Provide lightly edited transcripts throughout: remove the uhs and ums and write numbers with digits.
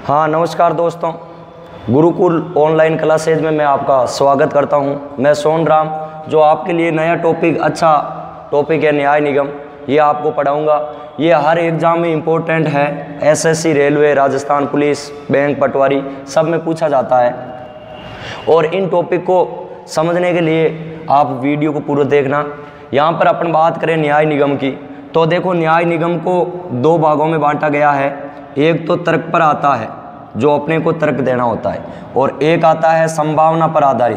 हाँ नमस्कार दोस्तों, गुरुकुल ऑनलाइन क्लासेज में मैं आपका स्वागत करता हूँ। मैं सोन राम, जो आपके लिए नया टॉपिक, अच्छा टॉपिक है न्याय निगम, ये आपको पढ़ाऊँगा। ये हर एग्ज़ाम में इम्पोर्टेंट है। SSC, railway, Rajasthan police, bank, Patwari सब में पूछा जाता है। और इन टॉपिक को समझने के लिए आप वीडियो को पूरा देखना। यहाँ पर अपन बात करें न्याय निगम की, तो देखो न्याय निगम को दो भागों में बांटा गया है। एक तो तर्क पर आता है, जो अपने को तर्क देना होता है, और एक आता है संभावना पर आधारित।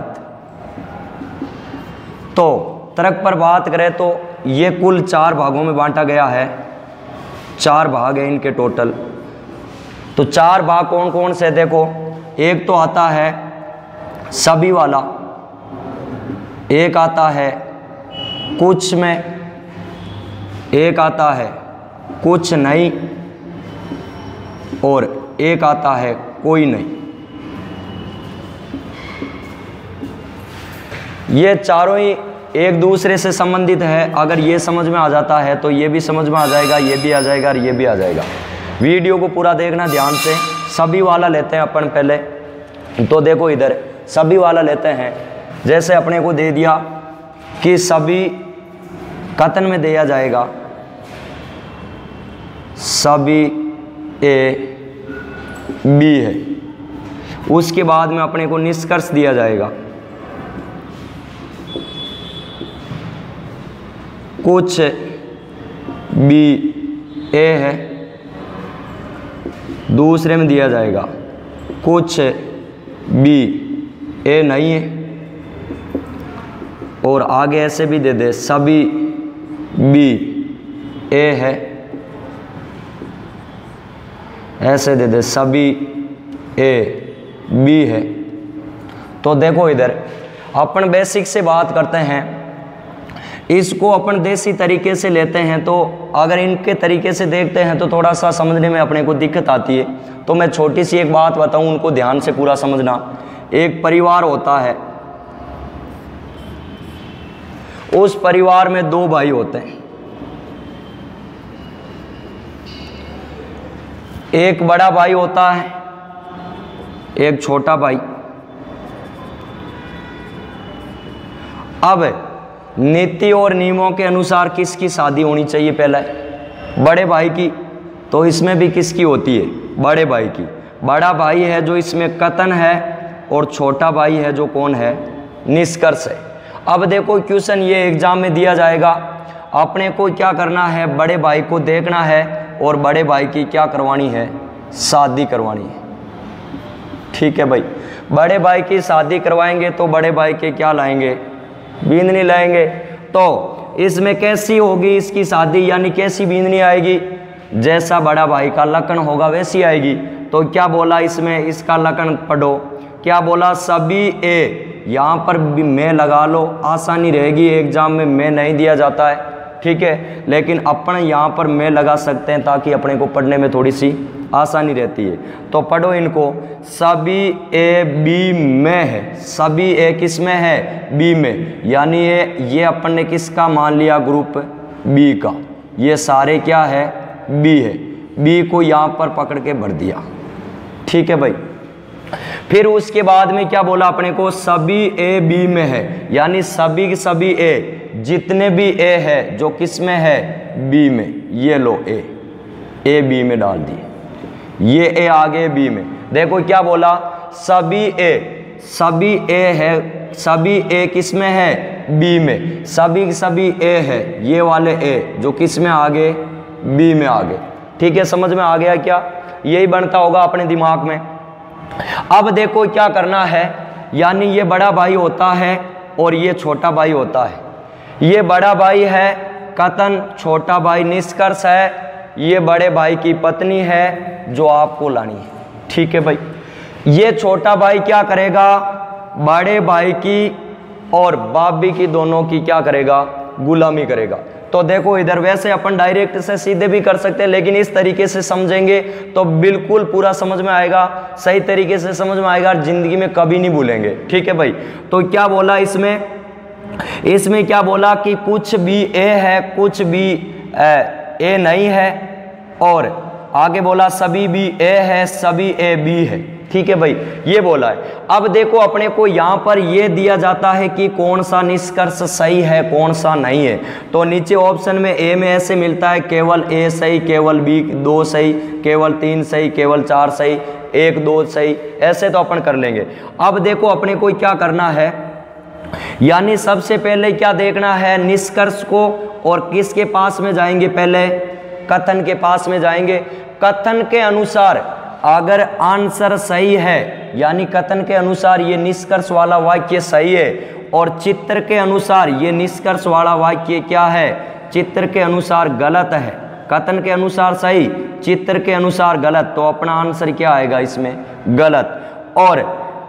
तो तर्क पर बात करें तो ये कुल 4 भागों में बांटा गया है। 4 भाग हैं इनके टोटल। तो 4 भाग कौन कौन से, देखो एक तो आता है सभी वाला, एक आता है कुछ में, एक आता है कुछ नहीं, और एक आता है कोई नहीं। ये चारों ही एक दूसरे से संबंधित है। अगर ये समझ में आ जाता है तो ये भी समझ में आ जाएगा, ये भी आ जाएगा और ये भी आ जाएगा। वीडियो को पूरा देखना ध्यान से। सभी वाला लेते हैं अपन पहले। तो देखो इधर सभी वाला लेते हैं। जैसे अपने को दे दिया कि सभी कथन में दिया जाएगा सभी ए बी है। उसके बाद में अपने को निष्कर्ष दिया जाएगा कुछ बी ए है। दूसरे में दिया जाएगा कुछ बी ए नहीं है। और आगे ऐसे भी दे दे सभी बी ए है, ऐसे दे दे सभी ए बी है। तो देखो इधर अपन बेसिक से बात करते हैं। इसको अपन देसी तरीके से लेते हैं, तो अगर इनके तरीके से देखते हैं तो थोड़ा सा समझने में अपने को दिक्कत आती है। तो मैं छोटी सी एक बात बताऊं, उनको ध्यान से पूरा समझना। एक परिवार होता है, उस परिवार में 2 भाई होते हैं। एक बड़ा भाई होता है, एक छोटा भाई। अब नीति और नियमों के अनुसार किसकी शादी होनी चाहिए? पहले बड़े भाई की। तो इसमें भी किसकी होती है? बड़े भाई की। बड़ा भाई है जो इसमें कथन है, और छोटा भाई है जो कौन है? निष्कर्ष है। अब देखो क्वेश्चन ये एग्जाम में दिया जाएगा। अपने को क्या करना है? बड़े भाई को देखना है और बड़े भाई की क्या करवानी है? शादी करवानी है। ठीक है भाई, बड़े भाई की शादी करवाएंगे तो बड़े भाई के क्या लाएंगे? बींदनी लाएंगे। तो इसमें कैसी होगी इसकी शादी, यानी कैसी बींदनी आएगी? जैसा बड़ा भाई का लक्षण होगा वैसी आएगी। तो क्या बोला इसमें? इसका लक्षण पढ़ो। क्या बोला? सभी ए। यहाँ पर भी मैं लगा लो, आसानी रहेगी। एग्जाम में मैं नहीं दिया जाता है, ठीक है, लेकिन अपन यहाँ पर मैं लगा सकते हैं ताकि अपने को पढ़ने में थोड़ी सी आसानी रहती है। तो पढ़ो इनको। सभी ए बी में है। सभी ए किस में है? बी में। यानी ये अपन ने किसका मान लिया? ग्रुप बी का। ये सारे क्या है? बी है। बी को यहाँ पर पकड़ के भर दिया। ठीक है भाई। फिर उसके बाद में क्या बोला अपने को? सभी ए बी में है, यानी सभी के सभी ए, जितने भी ए है जो किस में है? बी में। ये लो ए बी में डाल दिए। ये ए आगे बी में। देखो क्या बोला? सभी ए है। सभी ए किस में है? बी में। सभी ए है, ये वाले ए जो किस में आगे? बी में आगे। ठीक है, समझ में आ गया क्या? यही बनता होगा अपने दिमाग में। अब देखो क्या करना है, यानी ये बड़ा भाई होता है और ये छोटा भाई होता है। ये बड़ा भाई है कथन, छोटा भाई निष्कर्ष है। ये बड़े भाई की पत्नी है जो आपको लानी है। ठीक है भाई। ये छोटा भाई क्या करेगा? बड़े भाई की और भाभी की, दोनों की क्या करेगा? गुलामी करेगा। तो देखो इधर वैसे अपन डायरेक्ट से सीधे भी कर सकते हैं, लेकिन इस तरीके से समझेंगे तो बिल्कुल पूरा समझ में आएगा, सही तरीके से समझ में आएगा, जिंदगी में कभी नहीं भूलेंगे। ठीक है भाई। तो क्या बोला इसमें क्या बोला कि कुछ भी ए है, कुछ भी ए नहीं है, और आगे बोला सभी बी ए है, सभी ए बी है। ठीक है भाई, ये बोला है। अब देखो अपने को यहां पर ये दिया जाता है कि कौन सा निष्कर्ष सही है, कौन सा नहीं है। तो नीचे ऑप्शन में ए में ऐसे मिलता है केवल ए सही, केवल बी 2 सही, केवल 3 सही, केवल 4 सही, 1 2 सही, ऐसे तो अपन कर लेंगे। अब देखो अपने को क्या करना है, यानी सबसे पहले क्या देखना है, निष्कर्ष को, और किसके पास में जाएंगे, पहले कथन के पास में जाएंगे। कथन के अनुसार अगर आंसर सही है, यानी कथन के अनुसार ये निष्कर्ष वाला वाक्य सही है, और चित्र के अनुसार ये निष्कर्ष वाला वाक्य क्या है, चित्र के अनुसार गलत है। कथन के अनुसार सही, चित्र के अनुसार गलत, तो अपना आंसर क्या आएगा इसमें, गलत। और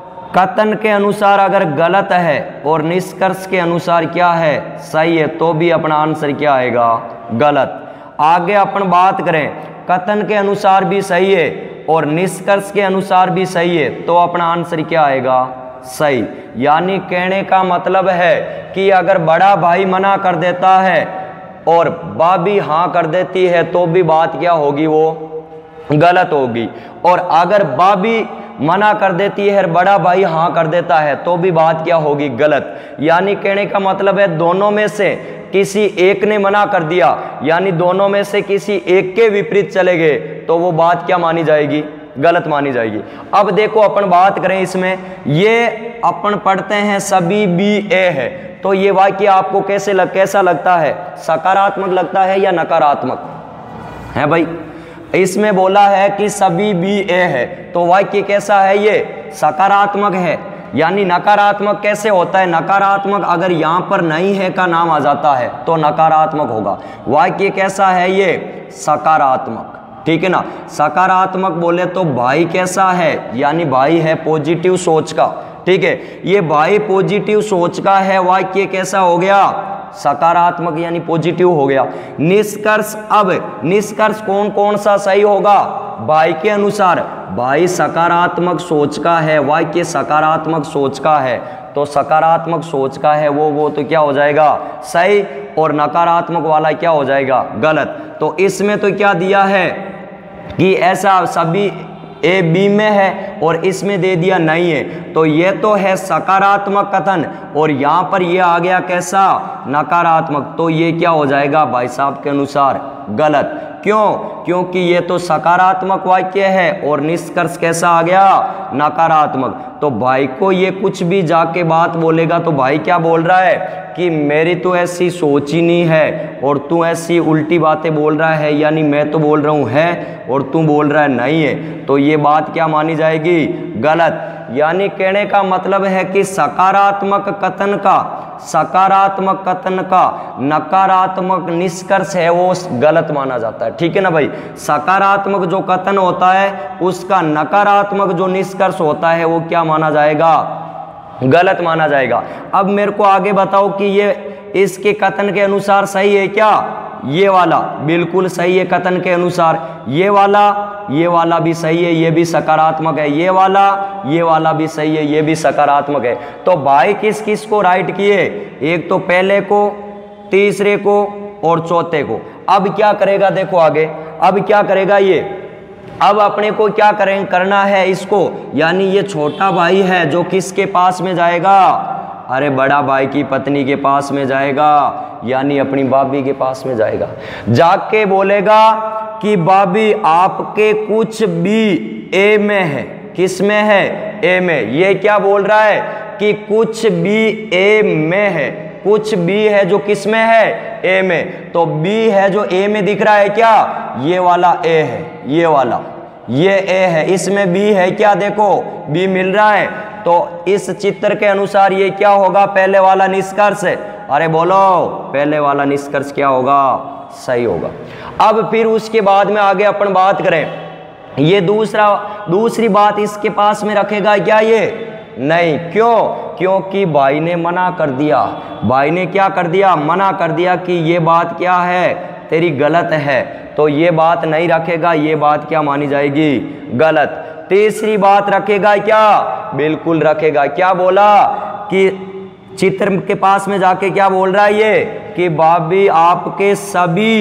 कथन के अनुसार अगर गलत है और निष्कर्ष के अनुसार क्या है, सही है, तो भी अपना आंसर क्या आएगा, गलत। आगे अपन बात करें, कथन के अनुसार भी सही है और निष्कर्ष के अनुसार भी सही है, तो अपना आंसर क्या आएगा, सही। यानी कहने का मतलब है कि अगर बड़ा भाई मना कर देता है और भाभी हाँ कर देती है, तो भी बात क्या होगी, वो गलत होगी। और अगर भाभी मना कर देती है और बड़ा भाई हाँ कर देता है, तो भी बात क्या होगी, गलत। यानी कहने का मतलब है दोनों में से किसी एक ने मना कर दिया, यानी दोनों में से किसी एक के विपरीत चले गए, तो वो बात क्या मानी जाएगी, गलत मानी जाएगी। अब देखो अपन बात करें इसमें, ये अपन पढ़ते हैं सभी बी ए है, तो ये वाक्य आपको कैसा लगता है, सकारात्मक लगता है या नकारात्मक है भाई। इसमें बोला है कि सभी बी ए है, तो वाक्य कैसा है, ये सकारात्मक है। यानी नकारात्मक कैसे होता है, नकारात्मक अगर यहां पर नहीं है का नाम आ जाता है तो नकारात्मक होगा। वाक्य कैसा है, ये सकारात्मक, ठीक है ना। सकारात्मक बोले तो भाई कैसा है, यानी भाई है पॉजिटिव सोच का, ठीक है। ये भाई पॉजिटिव सोच का है, वाक्य कैसा हो गया, सकारात्मक यानी पॉजिटिव हो गया। निष्कर्ष, अब निष्कर्ष कौन कौन सा सही होगा, भाई के अनुसार, भाई सकारात्मक सोच का है, वाक्य सकारात्मक सोच का है, तो सकारात्मक सोच का है वो तो क्या हो जाएगा, सही, और नकारात्मक वाला क्या हो जाएगा, गलत। तो इसमें तो क्या दिया है कि ऐसा सभी ए बी में है और इसमें दे दिया नहीं है, तो ये तो है सकारात्मक कथन, और यहाँ पर ये आ गया कैसा, नकारात्मक, तो ये क्या हो जाएगा भाई साहब के अनुसार गलत। क्यों, क्योंकि ये तो सकारात्मक वाक्य है और निष्कर्ष कैसा आ गया, नकारात्मक। तो भाई को ये कुछ भी जाके बात बोलेगा तो भाई क्या बोल रहा है कि मेरी तो ऐसी सोच ही नहीं है और तू ऐसी उल्टी बातें बोल रहा है, यानी मैं तो बोल रहा हूँ है और तू बोल रहा है नहीं है, तो ये बात क्या मानी जाएगी, गलत। यानी कहने का मतलब है कि सकारात्मक कथन का नकारात्मक निष्कर्ष है वो गलत माना जाता है, ठीक है ना भाई। सकारात्मक जो कथन होता है उसका नकारात्मक जो निष्कर्ष होता है वो क्या माना जाएगा, गलत माना जाएगा। अब मेरे को आगे बताओ कि ये इसके कथन के अनुसार सही है क्या, ये वाला बिल्कुल सही है कथन के अनुसार, ये वाला भी सही है, ये भी सकारात्मक है, ये वाला भी सही है, ये भी सकारात्मक है। तो भाई किस किस को राइट किए, एक तो पहले को, तीसरे को और चौथे को। अब क्या करेगा, देखो आगे अब क्या करेगा ये, अब अपने को क्या करना है इसको, यानी ये छोटा भाई है जो किसके पास में जाएगा, अरे बड़ा भाई की पत्नी के पास में जाएगा, यानी अपनी भाभी के पास में जाएगा, जाके बोलेगा कि भाभी आपके कुछ भी ए में है, किस में है, ए में। ये क्या बोल रहा है कि कुछ भी ए में है, कुछ बी है जो किस में है, ए में। तो बी है जो ए में दिख रहा है क्या, ये वाला ए है, ये वाला ये ए है, इसमें बी है क्या, देखो बी मिल रहा है। तो इस चित्र के अनुसार ये क्या होगा, पहले वाला निष्कर्ष, अरे बोलो पहले वाला निष्कर्ष क्या होगा, सही होगा। अब फिर उसके बाद में आगे अपन बात करें, ये दूसरी बात इसके पास में रखेगा क्या, ये नहीं, क्यों, क्योंकि भाई ने मना कर दिया, भाई ने क्या कर दिया, मना कर दिया कि ये बात क्या है, तेरी गलत है, तो ये बात नहीं रखेगा, ये बात क्या मानी जाएगी, गलत। तीसरी बात रखेगा क्या, बिल्कुल रखेगा, क्या बोला कि चित्र के पास में जाके क्या बोल रहा है ये कि भाभी आपके सभी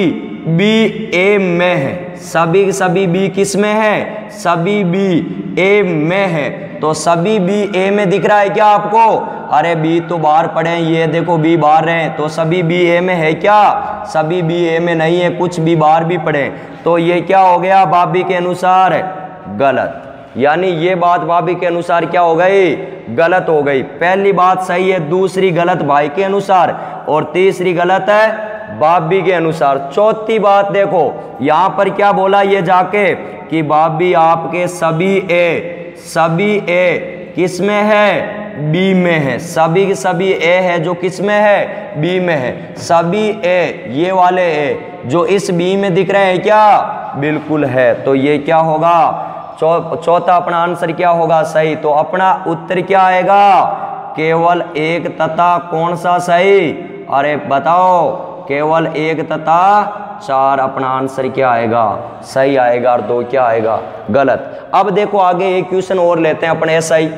बी ए में है, सभी के सभी बी किस में है, सभी बी ए में है। तो सभी बी ए में दिख रहा है क्या आपको? अरे बी तो बाहर पड़े हैं, ये देखो बी बाहर रहे, तो सभी बी ए में है क्या? सभी बी ए में नहीं है, कुछ बी बाहर भी पड़े। तो ये क्या हो गया? भाभी के अनुसार गलत, यानी ये बात भाभी के अनुसार क्या हो गई? गलत हो गई। पहली बात सही है, दूसरी गलत भाई के अनुसार, और तीसरी गलत है भाभी के अनुसार। चौथी बात देखो यहां पर क्या बोला ये जाके कि भाभी आपके सभी ए किस में है? बी में है। सभी के सभी ए है जो किस में है? बी में है। सभी ए, ये वाले ए जो इस बी में दिख रहे हैं क्या? बिल्कुल है। तो ये क्या होगा? चौथा अपना आंसर क्या होगा? सही। तो अपना उत्तर क्या आएगा? केवल एक तथा कौन सा सही? अरे बताओ, केवल एक तथा 4 अपना आंसर क्या आएगा? सही आएगा। और 2 क्या आएगा? गलत। अब देखो आगे एक क्वेश्चन और लेते हैं अपने SI।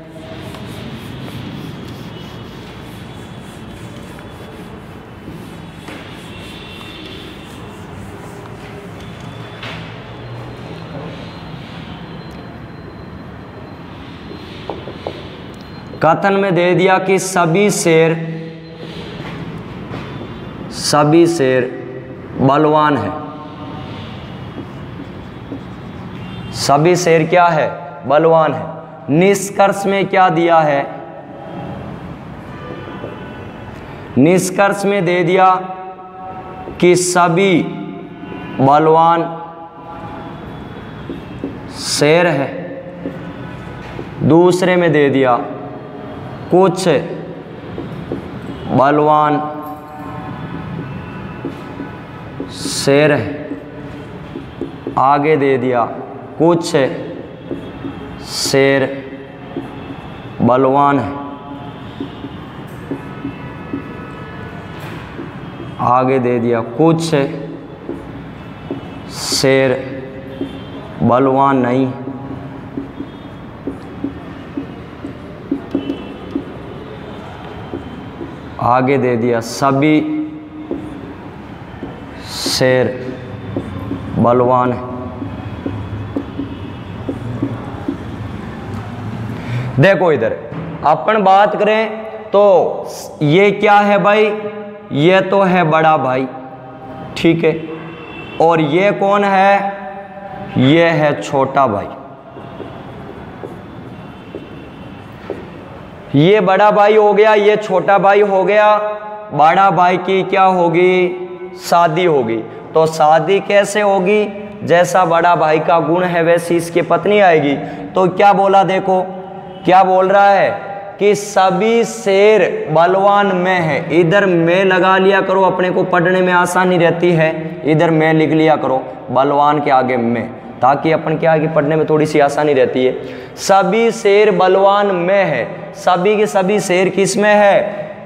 कथन में दे दिया कि सभी शेर बलवान है। सभी शेर क्या है? बलवान है। निष्कर्ष में क्या दिया है? निष्कर्ष में दे दिया कि सभी बलवान शेर है। दूसरे में दे दिया कुछ बलवान शेर है। आगे दे दिया कुछ शेर बलवान है। आगे दे दिया कुछ शेर बलवान नहीं। आगे दे दिया सभी शेर बलवान है। देखो इधर अपन बात करें तो ये क्या है भाई? ये तो है बड़ा भाई, ठीक है। और ये कौन है? ये है छोटा भाई। ये बड़ा भाई हो गया, ये छोटा भाई हो गया। बड़ा भाई की क्या होगी? शादी होगी। तो शादी कैसे होगी? जैसा बड़ा भाई का गुण है वैसी इसकी पत्नी आएगी। तो क्या बोला? देखो क्या बोल रहा है कि सभी शेर बलवान में है। इधर में लगा लिया करो, अपने को पढ़ने में आसानी रहती है। इधर में लिख लिया करो बलवान के आगे में, ताकि अपन के आगे पढ़ने में थोड़ी सी आसानी रहती है। सभी शेर बलवान में है। सभी के सभी शेर किस में है?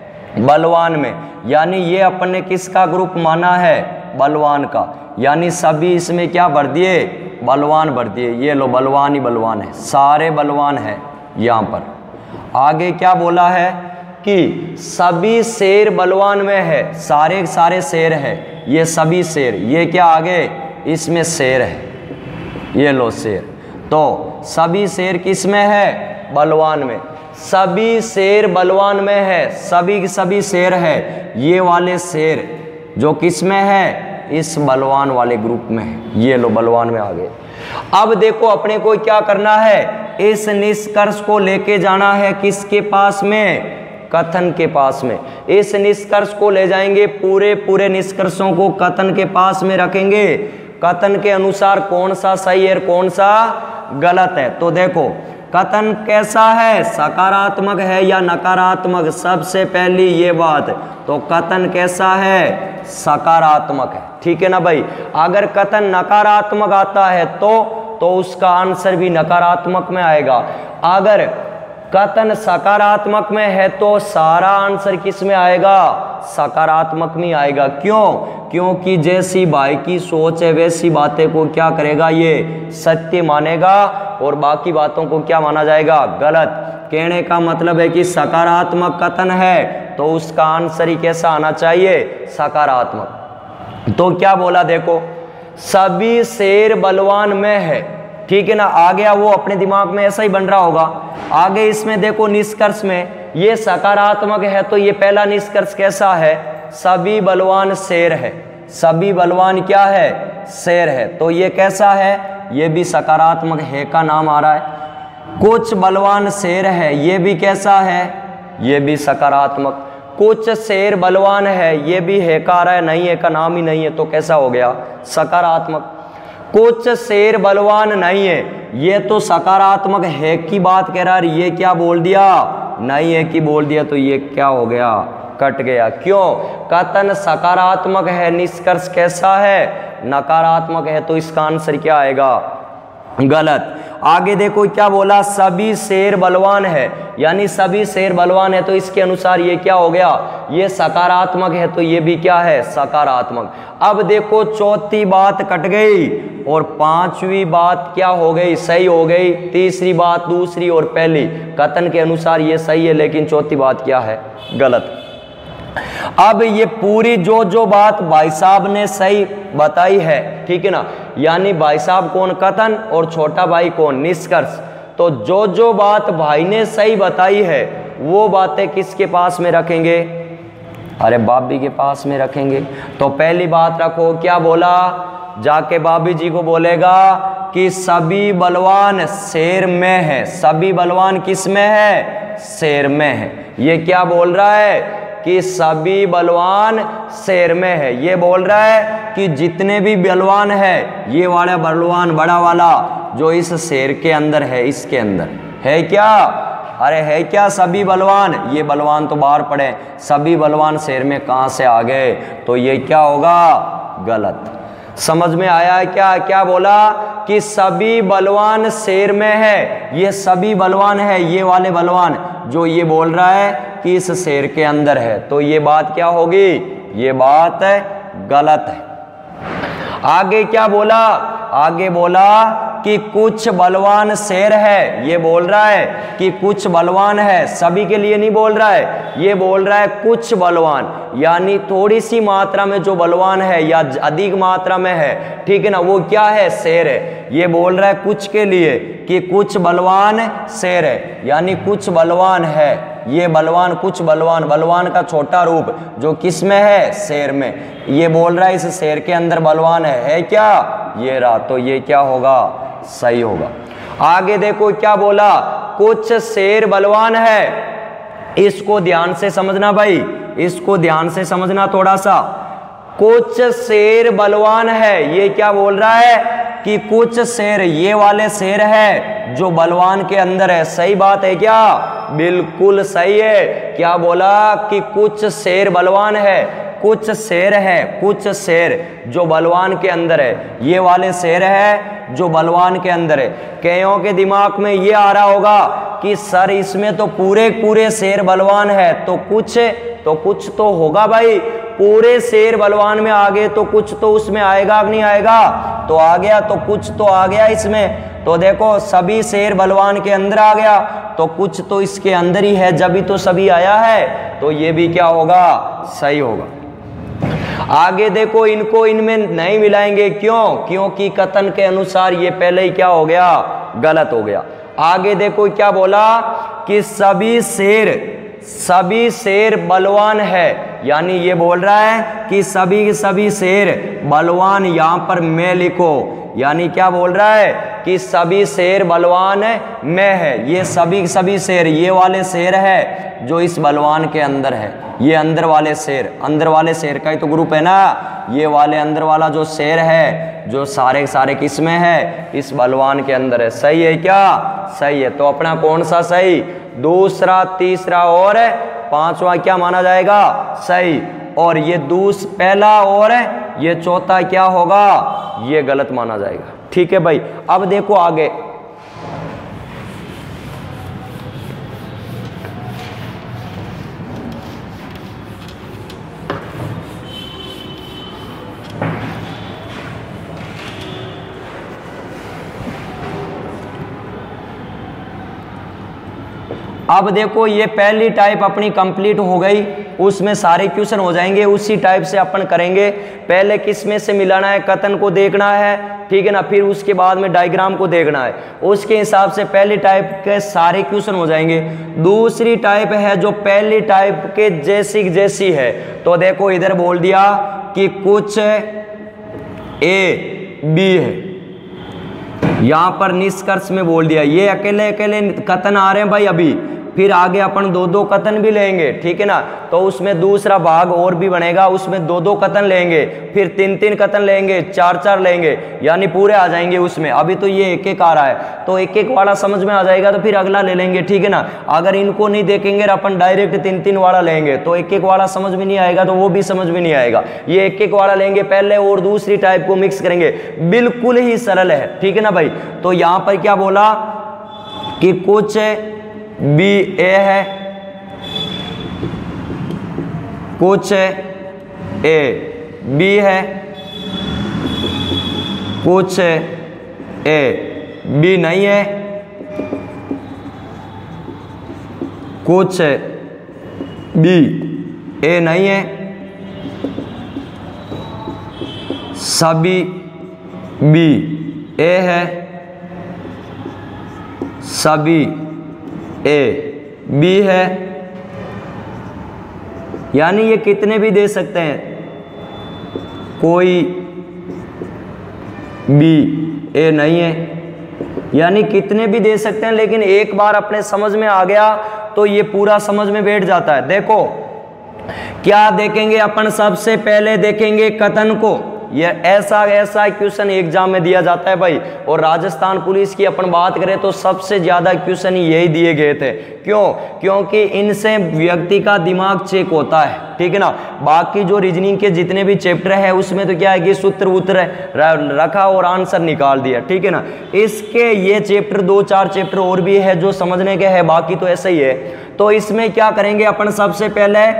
बलवान में। यानी ये अपन ने किसका ग्रुप माना है? बलवान का। यानी सभी इसमें क्या भर दिए? बलवान भर दिए। ये लो बलवान ही बलवान है, सारे बलवान है यहाँ पर। आगे क्या बोला है कि सभी शेर बलवान में है। सारे सारे शेर है, ये सभी शेर। ये क्या आगे? इसमें शेर है, ये लो शेर। तो सभी शेर किस में है? बलवान में। सभी शेर बलवान में है। सभी के सभी शेर है। ये वाले शेर जो किस में है? इस बलवान वाले ग्रुप में है। ये लो बलवान में आ गए। अब देखो अपने को क्या करना है? इस निष्कर्ष को लेके जाना है किसके पास में? कथन के पास में। इस निष्कर्ष को ले जाएंगे, पूरे निष्कर्षों को कथन के पास में रखेंगे। कथन के अनुसार कौन सा सही है, कौन सा गलत है। तो देखो कथन कैसा है? सकारात्मक है या नकारात्मक? सबसे पहली ये बात। तो कथन कैसा है? सकारात्मक है, ठीक है ना भाई। अगर कथन नकारात्मक आता है तो उसका आंसर भी नकारात्मक में आएगा। अगर कथन सकारात्मक में है तो सारा आंसर किस में आएगा? सकारात्मक में आएगा। क्यों? क्योंकि जैसी भाई की सोच है वैसी बातें को क्या करेगा? ये सत्य मानेगा, और बाकी बातों को क्या माना जाएगा? गलत। कहने का मतलब है कि सकारात्मक कथन है तो उसका आंसर ही कैसा आना चाहिए? सकारात्मक। तो क्या बोला देखो, सभी शेर बलवान में है, ठीक है ना। आ गया, वो अपने दिमाग में ऐसा ही बन रहा होगा। आगे इसमें देखो निष्कर्ष में ये सकारात्मक है, तो ये पहला निष्कर्ष कैसा है, सभी बलवान शेर है। सभी बलवान क्या है, शेर है। तो ये कैसा है, ये भी सकारात्मक है का नाम आ रहा है। कुछ बलवान शेर है, ये भी कैसा है, ये भी सकारात्मक। कुछ शेर बलवान है, ये भी है का आ रहा है, नहीं है का नाम ही नहीं है, तो कैसा हो गया, सकारात्मक। कुछ शेर बलवान नहीं है, ये तो सकारात्मक है की बात कह रहा है, ये क्या बोल दिया, नहीं है की बोल दिया, तो ये क्या हो गया, कट गया। क्यों, कथन सकारात्मक है, निष्कर्ष कैसा है, नकारात्मक है, तो इसका आंसर क्या आएगा, गलत। आगे देखो क्या बोला, सभी शेर बलवान है, यानी सभी शेर बलवान है, तो इसके अनुसार ये क्या हो गया, ये सकारात्मक है, तो ये भी क्या है, सकारात्मक। अब देखो चौथी बात कट गई और पांचवी बात क्या हो गई, सही हो गई। तीसरी बात, दूसरी और पहली कथन के अनुसार ये सही है, लेकिन चौथी बात क्या है, गलत। अब ये पूरी जो बात भाई साहब ने सही बताई है, ठीक है ना, यानी भाई साहब कौन, कथन, और छोटा भाई कौन, निष्कर्ष। तो जो बात भाई ने सही बताई है वो बातें किसके पास में रखेंगे, अरे बाबी के पास में रखेंगे। तो पहली बात रखो, क्या बोला, जाके बाबी जी को बोलेगा कि सभी बलवान शेर में है। सभी बलवान किस में है, शेर में है। ये क्या बोल रहा है कि सभी बलवान शेर में है। ये बोल रहा है कि जितने भी बलवान है, ये वाला बलवान बड़ा वाला जो इस शेर के अंदर है, इसके अंदर है क्या, अरे है क्या सभी बलवान, ये बलवान तो बाहर पड़े, सभी बलवान शेर में कहां से आ गए, तो ये क्या होगा, गलत। समझ में आया है क्या, क्या बोला कि सभी बलवान शेर में है, ये सभी बलवान है, ये वाले बलवान जो ये बोल रहा है कि इस शेर के अंदर है, तो ये बात क्या होगी, ये बात गलत है। आगे क्या बोला, आगे बोला कि कुछ बलवान शेर है, ये बोल रहा है कि कुछ बलवान है, सभी के लिए नहीं बोल रहा है, ये बोल रहा है कुछ बलवान, यानी थोड़ी सी मात्रा में जो बलवान है या अधिक मात्रा में है, ठीक है ना, वो क्या है, शेर है। ये बोल रहा है कुछ के लिए कि कुछ बलवान शेर है, यानी कुछ बलवान है, ये बलवान, कुछ बलवान, बलवान का छोटा रूप जो किस में है, शेर में। ये बोल रहा है इस शेर के अंदर बलवान है क्या, ये रहा, तो ये क्या होगा, सही होगा। आगे देखो क्या बोला, कुछ शेर बलवान है, इसको ध्यान से समझना भाई, इसको ध्यान से समझना थोड़ा सा। कुछ शेर बलवान है, ये क्या बोल रहा है कि कुछ शेर, ये वाले शेर है जो बलवान के अंदर है। सही बात है क्या, बिल्कुल सही है। क्या बोला कि कुछ शेर बलवान है, कुछ शेर है, कुछ शेर जो बलवान के अंदर है, ये वाले शेर है जो बलवान के अंदर है। कईयों के दिमाग में ये आ रहा होगा कि सर इसमें तो पूरे शेर बलवान है, तो कुछ तो होगा भाई, पूरे शेर बलवान में आ गए तो कुछ तो उसमें आएगा कि नहीं आएगा, तो आ गया, तो कुछ तो आ गया इसमें। तो देखो सभी शेर बलवान के अंदर आ गया, तो कुछ तो इसके अंदर ही है, जब भी तो सभी आया है, तो ये भी क्या होगा, सही होगा। आगे देखो इनको इनमें नहीं मिलाएंगे, क्यों, क्योंकि कथन के अनुसार ये पहले ही क्या हो गया, गलत हो गया। आगे देखो क्या बोला कि सभी शेर बलवान है, यानी ये बोल रहा है कि सभी शेर बलवान, यहां पर मैं लिखो, यानी क्या बोल रहा है कि सभी शेर बलवान में है। ये सभी शेर, ये वाले शेर है जो इस बलवान के अंदर है, ये अंदर वाले शेर का ही तो ग्रुप है ना, ये वाले अंदर वाला जो शेर है, जो सारे किस में है, इस बलवान के अंदर है। सही है क्या, सही है। तो अपना कौन सा सही, दूसरा, तीसरा और पांचवा क्या माना जाएगा, सही। और ये पहला और ये चौथा क्या होगा, ये गलत माना जाएगा। ठीक है भाई। अब देखो आगे, अब देखो ये पहली टाइप अपनी कंप्लीट हो गई, उसमें सारे क्वेश्चन हो जाएंगे। उसी टाइप से अपन करेंगे, पहले किस में से मिलाना है, कथन को देखना है, ठीक है ना, फिर उसके बाद में डायग्राम को देखना है। उसके हिसाब से पहली टाइप के सारे क्वेश्चन हो जाएंगे। दूसरी टाइप है जो पहली टाइप के जैसी है, तो देखो इधर बोल दिया कि कुछ ए बी है, यहां पर निष्कर्ष में बोल दिया। ये अकेले अकेले कथन आ रहे हैं भाई अभी, फिर आगे अपन दो दो कथन भी लेंगे, ठीक है ना, तो उसमें दूसरा भाग और भी बनेगा, उसमें दो दो कथन लेंगे, फिर तीन तीन कथन लेंगे, चार चार लेंगे, यानी पूरे आ जाएंगे उसमें। अभी तो ये एक एक आ रहा है, तो एक एक वाला समझ में आ जाएगा तो फिर अगला ले लेंगे, ठीक है ना। अगर इनको नहीं देखेंगे अपन डायरेक्ट तीन तीन वाला लेंगे तो एक एक वाला समझ में नहीं आएगा, तो वो भी समझ में नहीं आएगा। ये एक एक वाला लेंगे पहले और दूसरी टाइप को मिक्स करेंगे, बिल्कुल ही सरल है, ठीक है ना भाई। तो यहां पर क्या बोला कि कुछ बी ए है, कुछ ए बी है, कुछ ए बी नहीं है, कुछ बी ए नहीं है, सभी बी ए है, सभी ए बी है, यानी ये कितने भी दे सकते हैं, कोई बी ए नहीं है, यानी कितने भी दे सकते हैं, लेकिन एक बार अपने समझ में आ गया तो ये पूरा समझ में बैठ जाता है। देखो क्या देखेंगे अपन, सबसे पहले देखेंगे कथन को। ये ऐसा क्वेश्चन एग्जाम में दिया जाता है भाई, और राजस्थान पुलिस की अपन बात करें तो सबसे ज्यादा क्वेश्चन यही दिए गए थे। क्यों? क्योंकि इनसे व्यक्ति का दिमाग चेक होता है, ठीक है ना। बाकी जो रीजनिंग के जितने भी चैप्टर है उसमें तो क्या है कि सूत्र उत्र रखा और आंसर निकाल दिया, ठीक है ना। इसके ये चैप्टर 2-4 चैप्टर और भी है जो समझने के है, बाकी तो ऐसा ही है। तो इसमें क्या करेंगे अपन, सबसे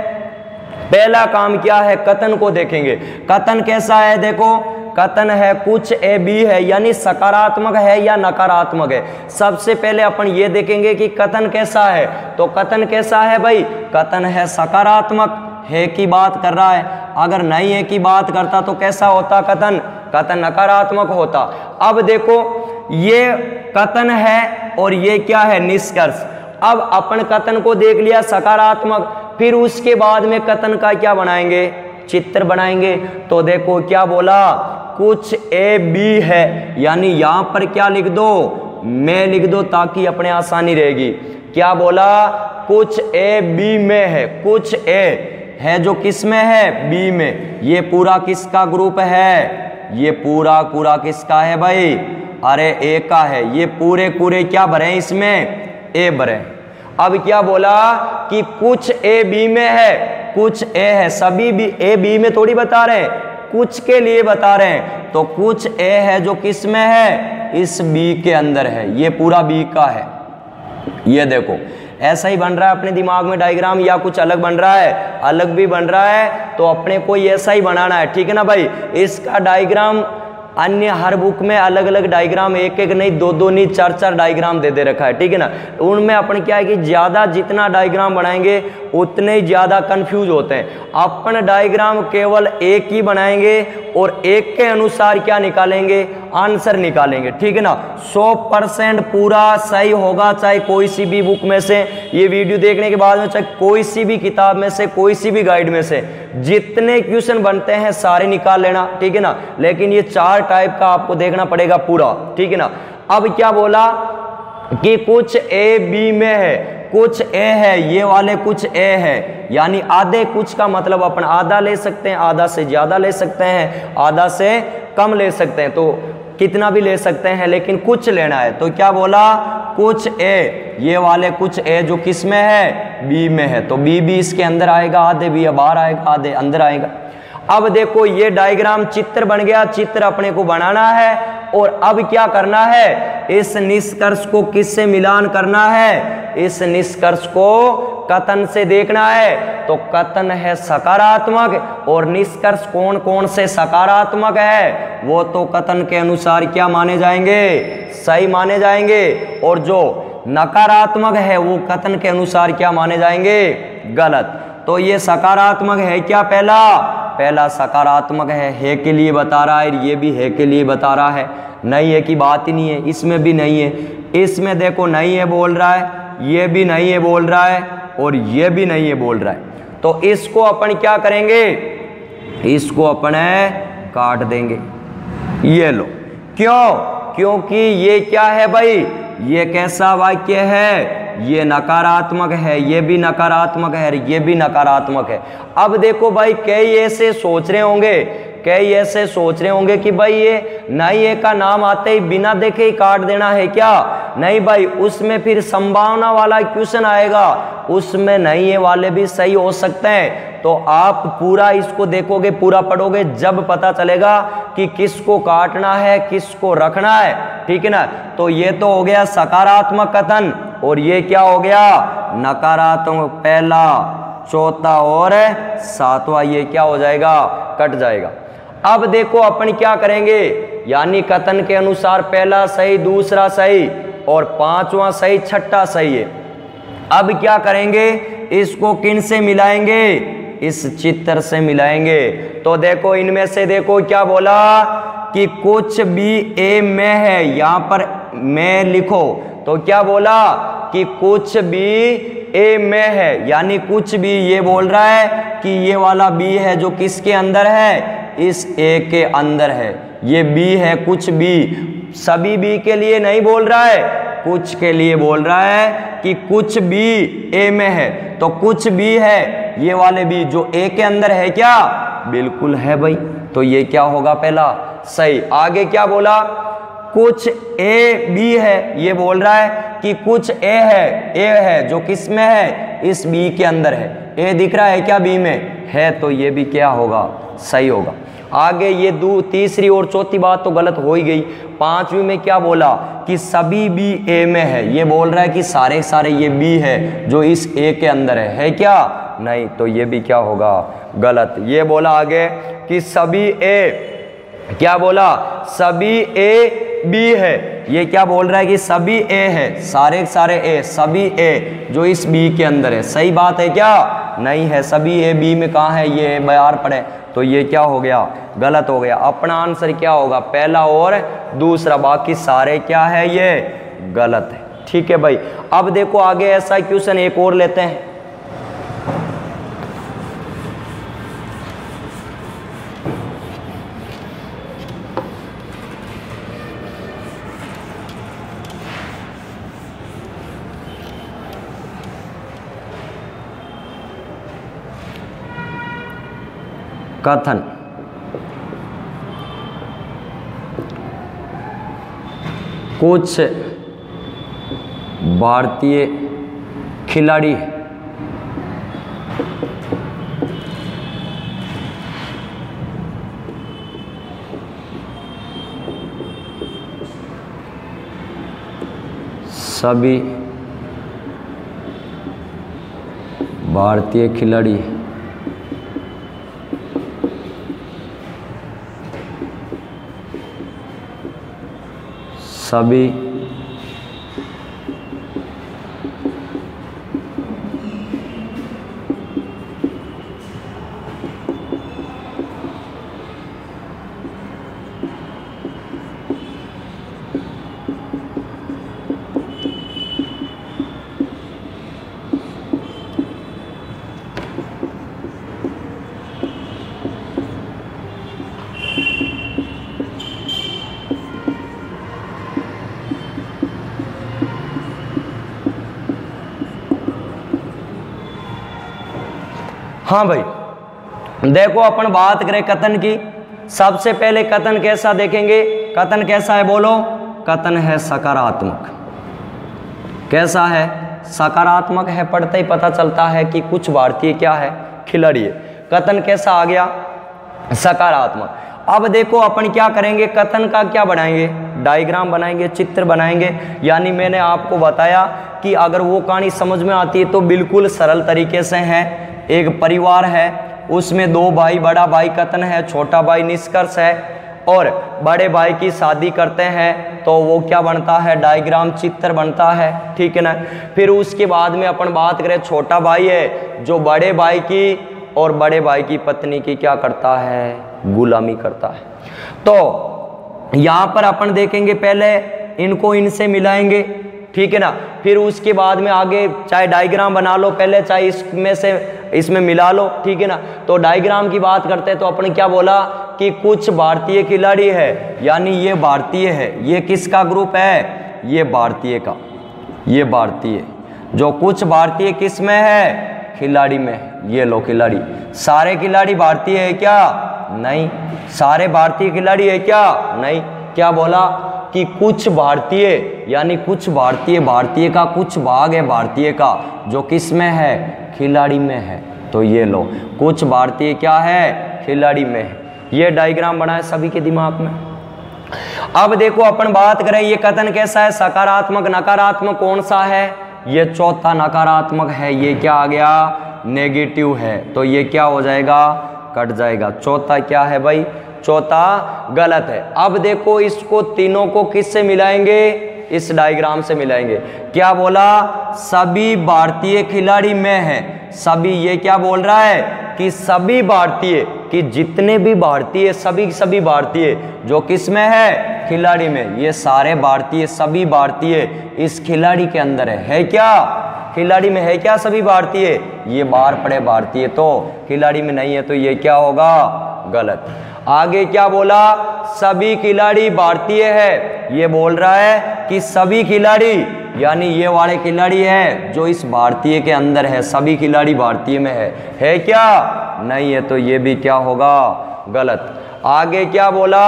पहला काम क्या है, कथन को देखेंगे। कथन कैसा है, देखो कथन है कुछ ए बी है, यानी सकारात्मक है या नकारात्मक है। सबसे पहले अपन ये देखेंगे कि कथन कैसा है। तो कथन कैसा है भाई, कथन है सकारात्मक, है की बात कर रहा है। अगर नहीं है की बात करता तो कैसा होता कथन, कथन नकारात्मक होता। अब देखो ये कथन है और ये क्या है, निष्कर्ष। अब अपन कथन को देख लिया सकारात्मक, फिर उसके बाद में कथन का क्या बनाएंगे, चित्र बनाएंगे। तो देखो क्या बोला, कुछ ए बी है, यानी यहां पर क्या लिख दो, मैं लिख दो ताकि अपने आसानी रहेगी। क्या बोला, कुछ ए बी में है, कुछ ए है जो किस में है, बी में। ये पूरा किसका ग्रुप है, ये पूरा किसका है भाई, अरे ए का है। ये पूरे क्या भरे इसमें, ए भरे। अब क्या बोला कि कुछ ए बी में है, कुछ ए है, सभी बी ए बी में थोड़ी बता रहे हैं, कुछ के लिए बता रहे हैं। तो कुछ ए है जो किस में है, इस बी के अंदर है, ये पूरा बी का है। ये देखो ऐसा ही बन रहा है अपने दिमाग में डायग्राम, या कुछ अलग बन रहा है, अलग भी बन रहा है, तो अपने को ऐसा ही बनाना है, ठीक है ना भाई। इसका डायग्राम अन्य हर बुक में अलग अलग डायग्राम, एक नहीं, दो नहीं, चार डायग्राम दे रखा है, ठीक है ना। उनमें अपन क्या है कि ज्यादा जितना डायग्राम बनाएंगे उतने ही ज्यादा कंफ्यूज होते हैं। अपन डायग्राम केवल एक ही बनाएंगे और एक के अनुसार क्या निकालेंगे, आंसर निकालेंगे, ठीक है ना। 100% पूरा सही होगा, चाहे कोई सी भी बुक में से, ये वीडियो देखने के बाद में चाहे कोई सी भी किताब में से, कोई सी भी गाइड में से जितने क्वेश्चन बनते हैं सारे निकाल लेना, ठीक है ना। लेकिन ये 4 टाइप का आपको देखना पड़ेगा पूरा, ठीक है ना। अब क्या बोला कि कुछ ए बी में है, कुछ ए है, ये वाले कुछ ए है, यानी आधे कुछ का मतलब अपन आधा ले सकते हैं, आधा से ज्यादा ले सकते हैं, आधा से कम ले सकते हैं, तो कितना भी ले सकते हैं, लेकिन कुछ लेना है। तो क्या बोला, कुछ ए, ये वाले कुछ ए जो किस में है, बी में है, तो बी भी इसके अंदर आएगा, आधे बी बाहर आएगा, आधे अंदर आएगा। अब देखो ये डायग्राम चित्र बन गया, चित्र अपने को बनाना है, और अब क्या करना है, इस निष्कर्ष को किससे मिलान करना है, इस निष्कर्ष को कथन से देखना है। तो कथन है सकारात्मक, और निष्कर्ष कौन कौन से सकारात्मक है वो तो कथन के अनुसार क्या माने जाएंगे, सही माने जाएंगे, और जो नकारात्मक है वो कथन के अनुसार क्या माने जाएंगे, गलत। तो ये सकारात्मक है क्या, पहला सकारात्मक है के लिए बता रहा है, ये भी है के लिए बता रहा है, नहीं है की बात ही नहीं है, इसमें भी नहीं है, इसमें देखो नहीं है बोल रहा है, ये भी नहीं है बोल रहा है, और ये भी नहीं है बोल रहा है। तो इसको अपन क्या करेंगे, इसको अपन काट देंगे, ये लो। क्यों, क्योंकि ये क्या है भाई, ये कैसा वाक्य है, ये नकारात्मक है, ये भी नकारात्मक है, ये भी नकारात्मक है। अब देखो भाई कई ऐसे सोच रहे होंगे, कई ऐसे सोच रहे होंगे कि भाई ये नहीं है का नाम आते ही बिना देखे ही काट देना है क्या, नहीं भाई, उसमें फिर संभावना वाला क्वेश्चन आएगा, उसमें नहीं है वाले भी सही हो सकते हैं। तो आप पूरा इसको देखोगे, पूरा पढ़ोगे, जब पता चलेगा कि किसको काटना है किसको रखना है, ठीक है ना। तो ये तो हो गया सकारात्मक कथन, और ये क्या हो गया, नकारात्मक, पहला, चौथा और सातवां, ये क्या हो जाएगा, कट जाएगा। अब देखो अपन क्या करेंगे, यानी कथन के अनुसार पहला सही, दूसरा सही और पांचवा सही, छठा सही है। अब क्या करेंगे, इसको किन से मिलाएंगे, इस चित्र से मिलाएंगे। तो देखो इनमें से देखो क्या बोला कि कुछ भी ए में है, यहां पर में लिखो, तो क्या बोला कि कुछ भी ए में है, यानी कुछ भी ये बोल रहा है कि ये वाला बी है जो किसके अंदर है, इस ए के अंदर है, ये बी है, कुछ भी, सभी बी के लिए नहीं बोल रहा है, कुछ के लिए बोल रहा है कि कुछ भी ए में है। तो कुछ भी है, ये वाले बी जो ए के अंदर है क्या, बिल्कुल है भाई, तो ये क्या होगा, पहला सही। आगे क्या बोला, कुछ ए बी है, ये बोल रहा है कि कुछ ए है जो किस में है, इस बी के अंदर है, ए दिख रहा है क्या, बी में है, तो ये भी क्या होगा, सही होगा। आगे ये तीसरी और चौथी बात तो गलत हो ही गई। पांचवी में क्या बोला कि सभी बी ए में है, ये बोल रहा है कि सारे सारे ये बी है जो इस ए के अंदर है क्या, नहीं, तो ये भी क्या होगा, गलत। ये बोला आगे कि सभी ए, क्या बोला, सभी ए बी है, ये क्या बोल रहा है कि सभी ए है, सारे सारे ए, सभी ए जो इस बी के अंदर है, सही बात है क्या, नहीं है, सभी ए बी में कहाँ है, ये बयार पड़े, तो ये क्या हो गया, गलत हो गया। अपना आंसर क्या होगा, पहला और दूसरा, बाकी सारे क्या है, ये गलत है, ठीक है भाई। अब देखो आगे ऐसा क्वेश्चन एक और लेते हैं। कथन, कुछ भारतीय खिलाड़ी सभी भारतीय खिलाड़ी सभी हाँ भाई, देखो अपन बात करें कथन की। सबसे पहले कथन कैसा देखेंगे, कथन कैसा है बोलो, कथन है सकारात्मक। कैसा है, सकारात्मक है, पढ़ते ही पता चलता है कि कुछ भारतीय क्या है, खिलाड़ी है। कथन कैसा आ गया, सकारात्मक। अब देखो अपन क्या करेंगे, कथन का क्या बनाएंगे, डायग्राम बनाएंगे, चित्र बनाएंगे। यानी मैंने आपको बताया कि अगर वो कहानी समझ में आती है तो बिल्कुल सरल तरीके से है। एक परिवार है, उसमें दो भाई, बड़ा भाई कथन है, छोटा भाई निष्कर्ष है। और बड़े भाई की शादी करते हैं तो वो क्या बनता है, डायग्राम, चित्र बनता है, ठीक है ना। फिर उसके बाद में अपन बात करें, छोटा भाई है जो बड़े भाई की और बड़े भाई की पत्नी की क्या करता है, गुलामी करता है। तो यहां पर अपन देखेंगे, पहले इनको इनसे मिलाएंगे, ठीक है ना। फिर उसके बाद में आगे चाहे डायग्राम बना लो पहले, चाहे इसमें से इसमें मिला लो, ठीक है ना। तो डायग्राम की बात करते हैं तो अपन क्या बोला कि कुछ भारतीय खिलाड़ी है, यानी ये भारतीय है, ये किसका ग्रुप है, ये भारतीय का, ये भारतीय, जो कुछ भारतीय किस में है, खिलाड़ी में। ये लो खिलाड़ी, सारे खिलाड़ी भारतीय है क्या, नहीं। सारे भारतीय खिलाड़ी है क्या, नहीं। क्या बोला कि कुछ भारतीय, यानी कुछ भारतीय, भारतीय का कुछ भाग है भारतीय का जो किस में है, खिलाड़ी में है। तो ये लो, कुछ भारतीय क्या है, खिलाड़ी में है। ये डायग्राम बनाए सभी के दिमाग में। अब देखो अपन बात करें, ये कथन कैसा है, सकारात्मक, नकारात्मक कौन सा है, ये चौथा नकारात्मक है, ये क्या आ गया, नेगेटिव है। तो ये क्या हो जाएगा, कट जाएगा। चौथा क्या है भाई, चौथा गलत है। अब देखो इसको तीनों को किससे मिलाएंगे, इस डायग्राम से मिलाएंगे। क्या बोला, सभी भारतीय खिलाड़ी में है, सभी, ये क्या बोल रहा है कि सभी भारतीय, कि जितने भी भारतीय, सभी भारतीय जो किस में है, खिलाड़ी में। ये सारे भारतीय, सभी भारतीय इस खिलाड़ी के अंदर है क्या, खिलाड़ी में है क्या सभी भारतीय, ये बाहर पड़े भारतीय तो खिलाड़ी में नहीं है, तो ये क्या होगा, गलत। आगे क्या बोला, सभी खिलाड़ी भारतीय है, ये बोल रहा है कि सभी खिलाड़ी, यानी ये वाले खिलाड़ी है जो इस भारतीय के अंदर है, सभी खिलाड़ी भारतीय में है क्या, नहीं है, तो ये भी क्या होगा, गलत। आगे क्या बोला,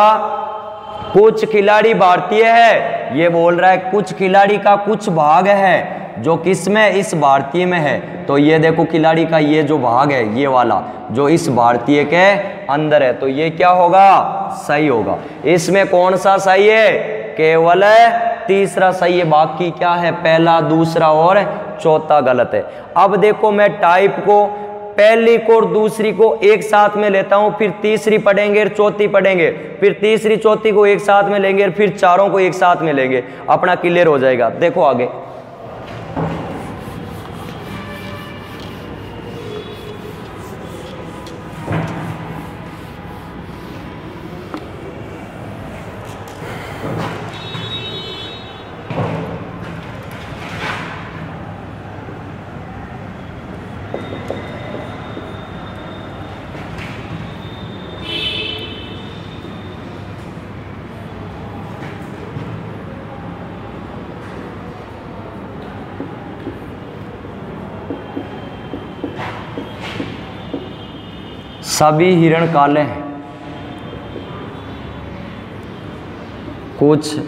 कुछ खिलाड़ी भारतीय है, ये बोल रहा है कुछ खिलाड़ी का कुछ भाग है जो किस में, इस भारतीय में है। तो ये देखो खिलाड़ी का ये जो भाग है, ये वाला जो इस भारतीय के अंदर है, तो ये क्या होगा, सही होगा। इसमें कौन सा सही है, केवल तीसरा सही है, बाकी क्या है, पहला, दूसरा और चौथा गलत है। अब देखो मैं टाइप को, पहली को और दूसरी को एक साथ में लेता हूं, फिर तीसरी पढ़ेंगे, चौथी पढ़ेंगे, फिर तीसरी चौथी को एक साथ में लेंगे, फिर चारों को एक साथ में लेंगे, अपना क्लियर हो जाएगा। देखो आगे, सभी हिरण काले हैं, कुछ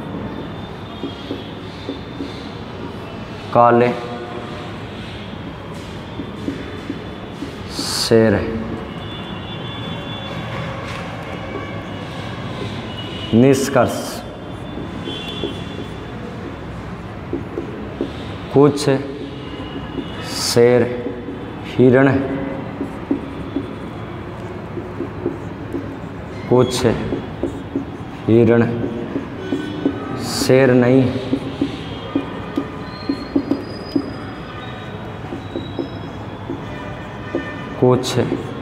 काले शेर है। निष्कर्ष, कुछ शेर हिरण है, कुछ हिरण शेर नहीं, कुछ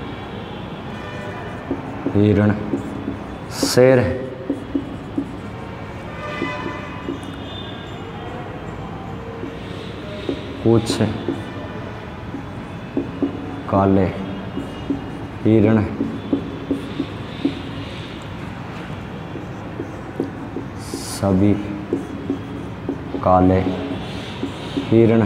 हिरण शेर है, कुछ काले हिरण है, सभी काले हिरण।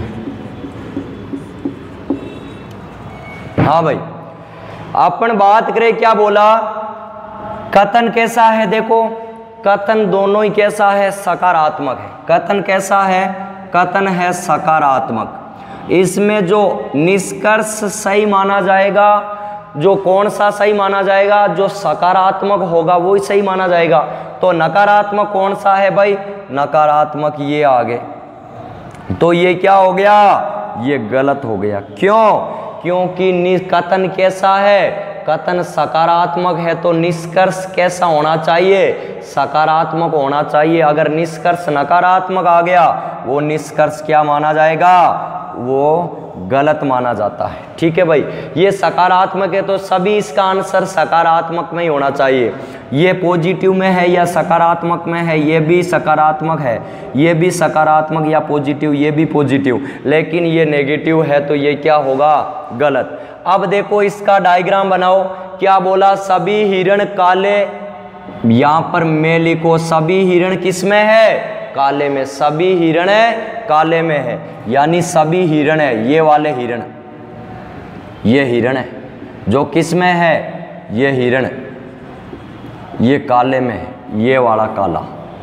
हाँ भाई, अपन बात करें, क्या बोला, कथन कैसा है, देखो कथन दोनों ही कैसा है, सकारात्मक है। कथन कैसा है, कथन है सकारात्मक। इसमें जो निष्कर्ष सही माना जाएगा, जो कौन सा सही माना जाएगा, जो सकारात्मक होगा वो ही सही माना जाएगा। तो नकारात्मक कौन सा है भाई, नकारात्मक ये आगे, तो ये क्या हो गया, ये गलत हो गया। क्यों, क्योंकि कथन कैसा है, कथन सकारात्मक है तो निष्कर्ष कैसा होना चाहिए? सकारात्मक होना चाहिए। अगर निष्कर्ष नकारात्मक आ गया, वो निष्कर्ष क्या माना जाएगा? वो गलत माना जाता है। ठीक है भाई, ये सकारात्मक है तो सभी इसका आंसर सकारात्मक में ही होना चाहिए। ये पॉजिटिव में है या सकारात्मक में है, ये भी सकारात्मक है, ये भी सकारात्मक या पॉजिटिव, ये भी पॉजिटिव, लेकिन ये नेगेटिव है तो ये क्या होगा? गलत। अब देखो इसका डायग्राम बनाओ। क्या बोला? सभी हिरण काले, यहां पर मैं लिखो सभी हिरण किस में है? काले में। सभी हिरण है काले में है, यानी सभी हिरण है, ये वाले हिरण, ये हिरण है जो किस में है? ये हिरण, ये काले में है, ये वाला काला,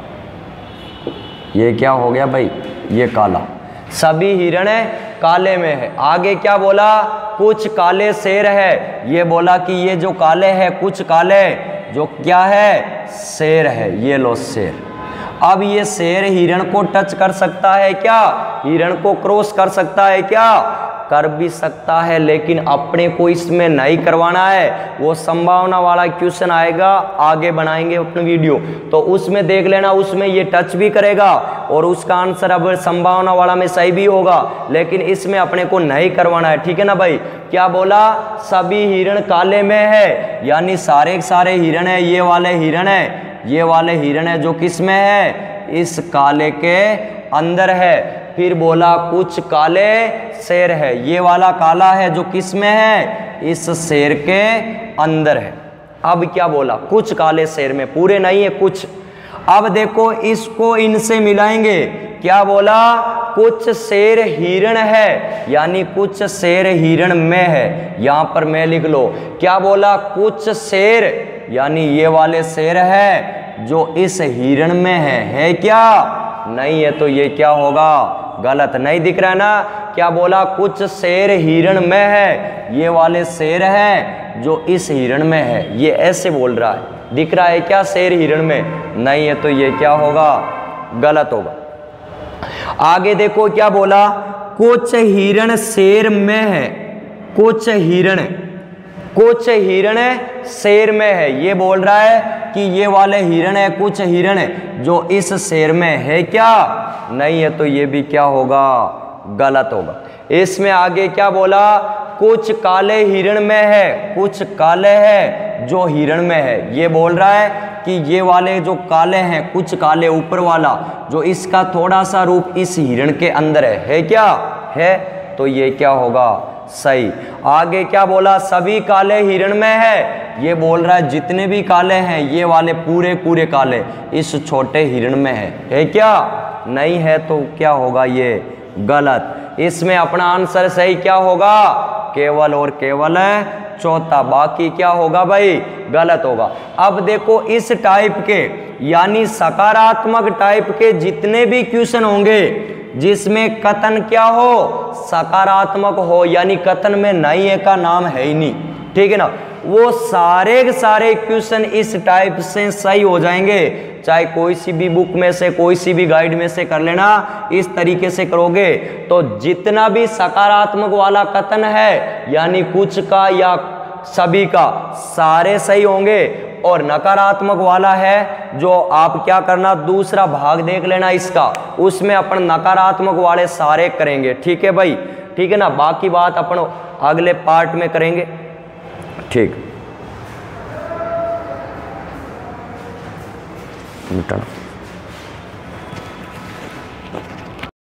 ये क्या हो गया भाई? ये काला। सभी हिरण है काले में है। आगे क्या बोला? कुछ काले शेर है। ये बोला कि ये जो काले है, कुछ काले जो क्या है? शेर है। ये लो शेर। अब ये शेर हिरण को टच कर सकता है क्या? हिरण को क्रॉस कर सकता है क्या? कर भी सकता है, लेकिन अपने को इसमें नहीं करवाना है। वो संभावना वाला क्वेश्चन आएगा, आगे बनाएंगे अपनी वीडियो, तो उसमें देख लेना, उसमें ये टच भी करेगा और उसका आंसर अब संभावना वाला में सही भी होगा, लेकिन इसमें अपने को नहीं करवाना है। ठीक है ना भाई? क्या बोला? सभी हिरण काले में है, यानी सारे सारे हिरण है, ये वाले हिरण है, ये वाले हिरण है जो किस में है? इस काले के अंदर है। फिर बोला कुछ काले शेर है, ये वाला काला है जो किस में है? इस शेर के अंदर है। अब क्या बोला? कुछ काले शेर में, पूरे नहीं है, कुछ। अब देखो इसको इनसे मिलाएंगे। क्या बोला? कुछ शेर हिरण है, यानी कुछ शेर हिरण में है, यहां पर मैं लिख लो। क्या बोला? कुछ शेर, यानी ये वाले शेर है जो इस हिरण में है क्या? नहीं है तो ये क्या होगा? गलत। नहीं दिख रहा है ना? क्या बोला? कुछ शेर हिरण में है, ये वाले शेर है जो इस हिरण में है, ये ऐसे बोल रहा है। दिख रहा है क्या शेर हिरण में? नहीं है तो ये क्या होगा? गलत होगा। आगे देखो क्या बोला? कुछ हिरण शेर में है, कुछ हिरण शेर में है, ये बोल रहा है कि ये वाले हिरण है, कुछ हिरण है जो इस शेर में है क्या? नहीं है तो ये भी क्या होगा? गलत होगा। इसमें आगे क्या बोला? कुछ काले हिरण में है, कुछ काले है जो हिरण में है, ये बोल रहा है कि ये वाले जो काले हैं, कुछ काले ऊपर वाला जो इसका थोड़ा सा रूप इस हिरण के अंदर है क्या? है तो ये क्या होगा? सही। आगे क्या बोला? सभी काले हिरण में है, ये बोल रहा है जितने भी काले हैं ये वाले पूरे पूरे काले इस छोटे हिरण में है क्या? नहीं है तो क्या होगा? ये गलत। इसमें अपना आंसर सही क्या होगा? केवल और केवल चौथा, बाकी क्या होगा भाई? गलत होगा। अब देखो इस टाइप के, यानी सकारात्मक टाइप के जितने भी क्वेश्चन होंगे जिसमें कथन क्या हो? सकारात्मक हो, यानी कथन में नहीं है का नाम है ही नहीं, ठीक है ना, वो सारे के सारे क्वेश्चन इस टाइप से सही हो जाएंगे। चाहे कोई सी भी बुक में से, कोई सी भी गाइड में से कर लेना, इस तरीके से करोगे तो जितना भी सकारात्मक वाला कथन है, यानी कुछ का या सभी का, सारे सही होंगे। और नकारात्मक वाला है जो आप क्या करना, दूसरा भाग देख लेना इसका, उसमें अपन नकारात्मक वाले सारे करेंगे। ठीक है भाई? ठीक है ना? बाकी बात अपन अगले पार्ट में करेंगे। ठीक।